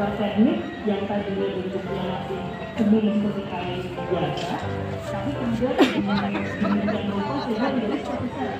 teknik yang tadinya bentuknya masih cemil seperti kain biasa, tapi kemudian demikian rupa sehingga menjadi seperti saya.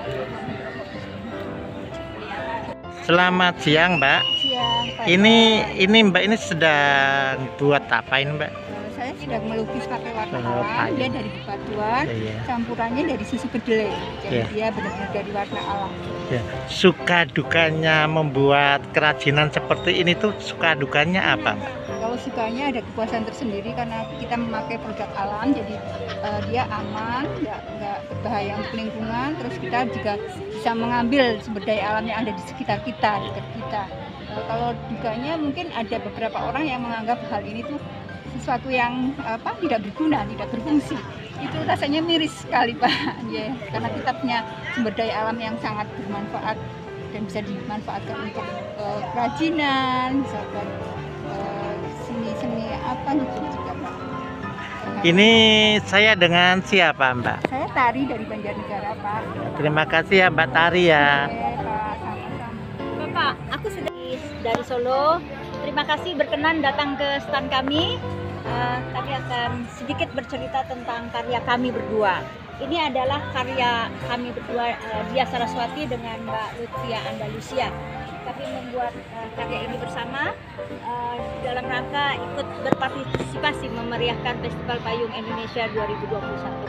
Selamat siang, Mbak. Siang, Pak. Ini Mbak ini sedang buat apa ini, Mbak? Saya sedang melukis pakai warna Oh, alam. payung. Dia dari bebatuan, Iya. campurannya dari susu kedelai. Jadi Iya. dia benar-benar dari warna alam. Ya. Suka dukanya membuat kerajinan seperti ini tuh suka dukanya apa, Mbak? Kalau sukanya ada kepuasan tersendiri karena kita memakai produk alam, jadi dia aman, nggak berbahaya untuk lingkungan. Terus kita juga bisa mengambil sumber daya alam yang ada di sekitar kita, di dekat kita. Kalau dukanya mungkin ada beberapa orang yang menganggap hal ini tuh sesuatu yang tidak berguna, tidak berfungsi. Itu rasanya miris sekali, Pak. Ya, karena kita punya sumber daya alam yang sangat bermanfaat dan bisa dimanfaatkan untuk kerajinan, bisa buat seni-seni apa gitu juga, Pak. Ini saya dengan siapa, Mbak? Saya Tari dari Banjarnegara, Pak. Terima kasih ya, Mbak Tari ya. Oke, Pak, sama-sama. Bapak, aku sudah dari Solo. Terima kasih berkenan datang ke stand kami. Kami akan sedikit bercerita tentang karya kami berdua. Ini adalah karya kami berdua, Dia Saraswati dengan Mbak Lutfia Andalusia. Kami membuat karya ini bersama dalam rangka ikut berpartisipasi memeriahkan Festival Payung Indonesia 2021.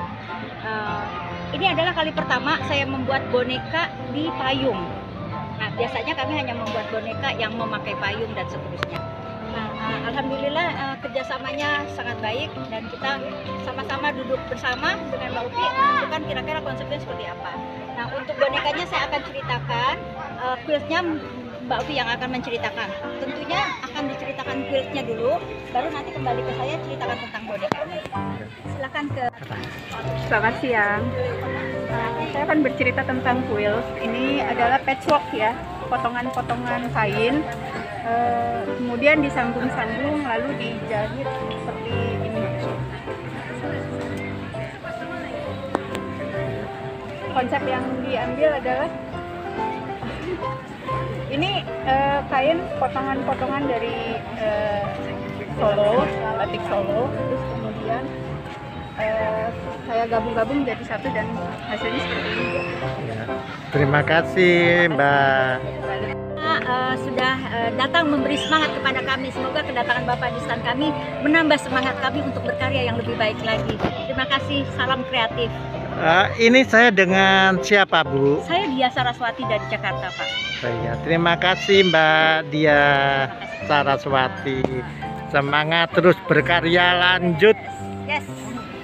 Ini adalah kali pertama saya membuat boneka di payung. Nah, biasanya kami hanya membuat boneka yang memakai payung dan seterusnya. Nah, alhamdulillah kerjasamanya sangat baik dan kita sama-sama duduk bersama dengan Mbak Upi menentukan kira-kira konsepnya seperti apa. Nah, untuk bonekanya saya akan ceritakan, quiltnya Mbak Upi yang akan menceritakan. Tentunya akan diceritakan quiltnya dulu, baru nanti kembali ke saya ceritakan tentang bonekanya. Silakan ke. Selamat siang. Saya akan bercerita tentang quilt. Ini adalah patchwork ya, potongan-potongan kain, kemudian disambung-sambung lalu dijahit seperti ini. Konsep yang diambil adalah ini kain potongan-potongan dari Solo, batik Solo, terus kemudian saya gabung-gabung jadi satu dan hasilnya seperti ini. Ya. Terima kasih, Mbak. Sudah datang memberi semangat kepada kami. Semoga kedatangan Bapak di stand kami menambah semangat kami untuk berkarya yang lebih baik lagi. Terima kasih, salam kreatif. Ini saya dengan siapa, Bu? Saya Dia Saraswati dari Jakarta, Pak. Ya, terima kasih, Mbak Dia Saraswati. Semangat terus berkarya, lanjut. Yes.